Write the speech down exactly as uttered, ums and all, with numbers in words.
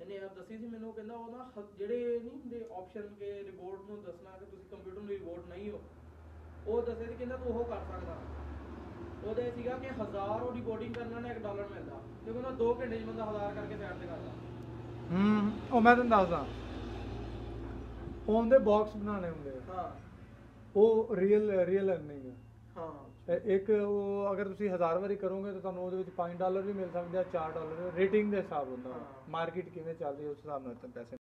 ਇਹਨੇ ਐਪ ਦੱਸੀ ਸੀ ਮੈਨੂੰ, ਕਹਿੰਦਾ ਉਹ ਨਾ ਜਿਹੜੇ ਨਹੀਂ ਹੁੰਦੇ ਆਪਸ਼ਨ ਕੇ ਰਿਪੋਰਟ ਨੂੰ ਦੱਸਣਾ ਕਿ ਤੁਸੀਂ ਕੰਪਿਊਟਰ ਨੂੰ ਰਿਪੋਰਟ ਨਹੀਂ ਹੋ, ਉਹ ਦੱਸੇ ਸੀ ਕਹਿੰਦਾ ਤੂੰ ਉਹ ਕਰ ਸਕਦਾ। ਉਹਦੇ ਸੀਗਾ ਕਿ ਹਜ਼ਾਰ ਉਹ ਰਿਕਾਰਡਿੰਗ ਕਰਨਾ ਨਾ ਇੱਕ ਡਾਲਰ ਮਿਲਦਾ, ਤੇ ਕਹਿੰਦਾ ਦੋ ਘੰਟੇ 'ਚ ਬੰਦਾ ਹਜ਼ਾਰ ਕਰਕੇ ਸਾਈਡ ਤੇ ਕਰਦਾ। ਹੂੰ ਉਹ ਮੈਂ ਤੁਹਾਨੂੰ ਦੱਸਦਾ, ਉਹਦੇ ਬਾਕਸ ਬਣਾਉਣੇ ਹੁੰਦੇ ਆ। ਹਾਂ ਉਹ ਰੀਅਲ ਰੀਅਲ ਅਰਨਿੰਗ ਹਾਂ। ਇੱਕ ਉਹ ਅਗਰ ਤੁਸੀਂ ਹਜ਼ਾਰ ਵਾਰੀ ਕਰੋਗੇ ਤਾਂ ਤੁਹਾਨੂੰ ਉਹਦੇ ਵਿੱਚ ਪੰਜ ਡਾਲਰ ਵੀ ਮਿਲ ਸਕਦੇ ਆ, ਚਾਰ ਡਾਲਰ ਰੇਟਿੰਗ ਦੇ ਹਿਸਾਬ ਹੁੰਦਾ, ਮਾਰਕੀਟ ਕਿਵੇਂ ਚੱਲ ਰਹੀ ਉਸ ਹਿਸਾਬ ਨਾਲ ਪੈਸੇ